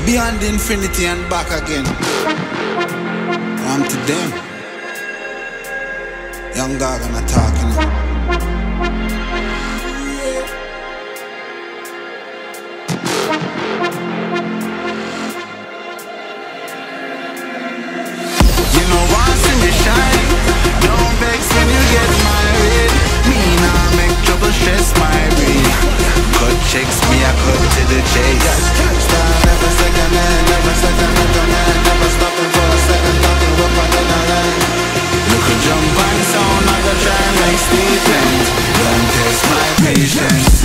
beyond infinity and back again. To them, young dog and a talking. You know once in the shine, don't vex when you get married. Me nah make trouble stress my brain. Cut checks me, I cut to the chase. Start never second man, never second man, never stopping for a second, talking up another line. Look a jump and sound, I go try and make statement. Don't test my patience.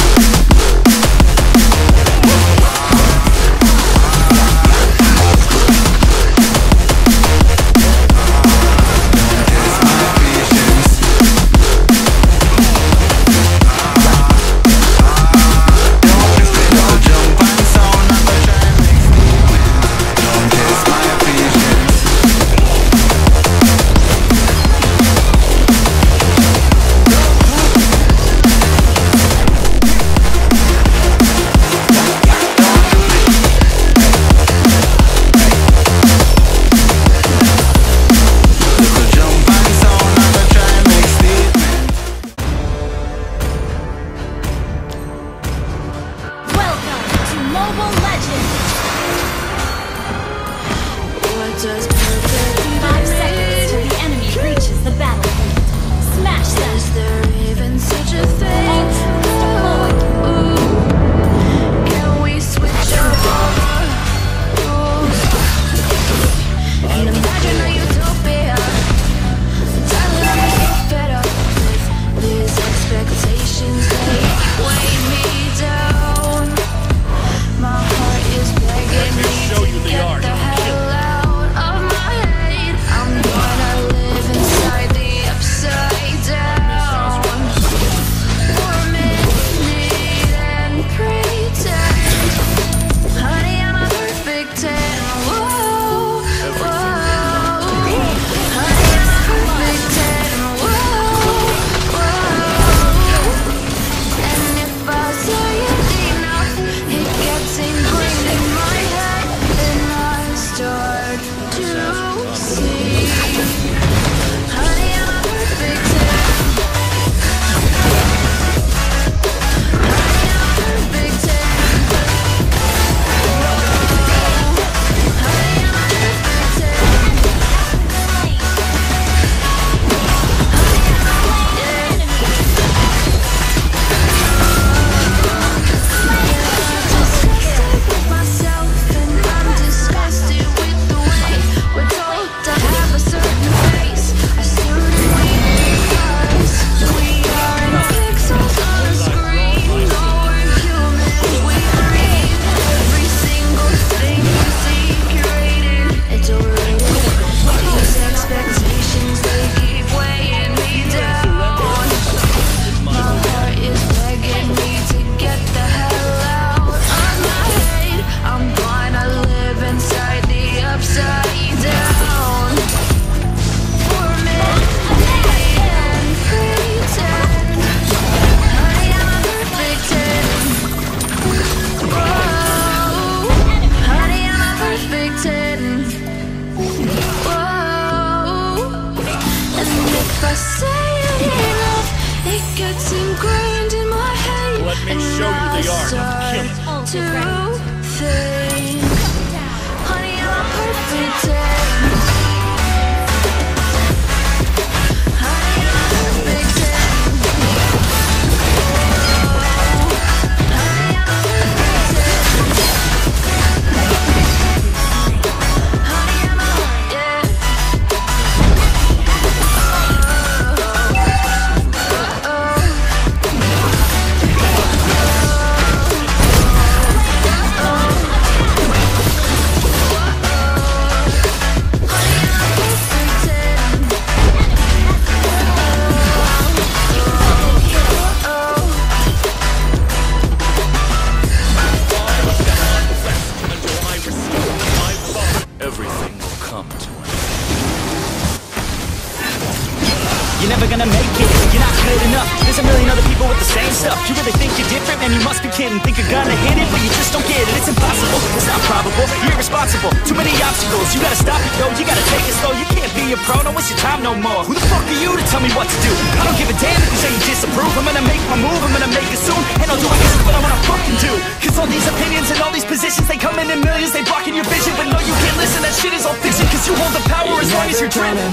stuff. You really think you're different? Man, you must be kidding. Think you're gonna hit it, but you just don't get it. It's impossible, it's not probable, you're irresponsible. Too many obstacles, you gotta stop it, yo. You gotta take it slow, you can't be a pro. Don't waste your time no more. Who the fuck are you to tell me what to do? I don't give a damn if you say you disapprove. I'm gonna make my move, I'm gonna make it soon. And I'll do what I wanna fucking do. Cause all these opinions and all these positions, they come in millions, they blocking your vision. But no, you can't listen, that shit is all fiction. Cause you hold the power as long as you're dreaming.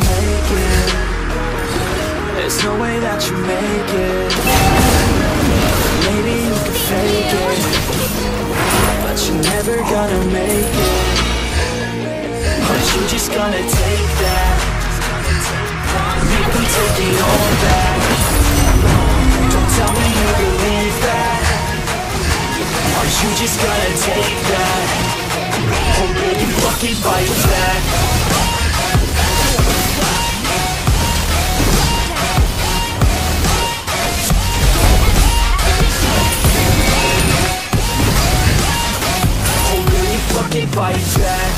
There's no way that you make it. Maybe you can fake it, but you're never gonna make it. But you just gonna take that, make them take it all back. Don't tell me you believe that. Are you just gonna take that? Oh baby, fucking fight back. Fucking fight back.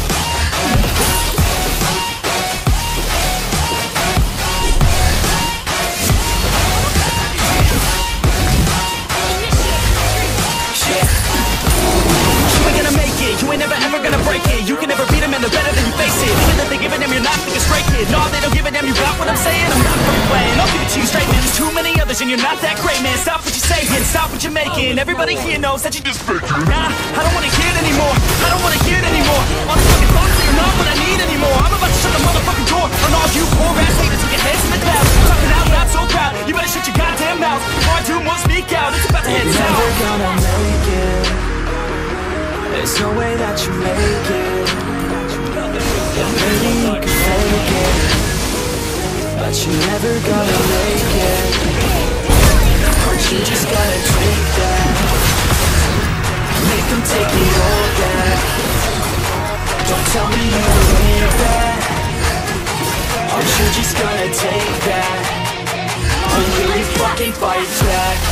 You ain't never ever gonna break it. You can never beat them and they're better than you face it. Even if they give a damn, you're not like a stray kid. No, they don't give a damn, you got what I'm saying? I'm not fucking playing, I'll give it to you straight, man. There's too many others and you're not that great, man. Stop what you're saying, stop what you're making. Everybody here knows that you just fake it. Nah, I don't wanna hear it anymore, I don't wanna hear it anymore. All these fucking thoughts, you're not what I need anymore. I'm about to shut the motherfucking door on all you poor ass haters with your heads in the clouds. Talking out loud so proud, you better shut your goddamn mouth before I do more speak out. It's about to head south. You're never gonna make it. There's no way that you make it. Yeah, maybe you can fake it, but you're never gonna make it. But you just gotta take that, make them take it all back. Don't tell me you believe that. Or you just gonna take that, or will you fucking fight back?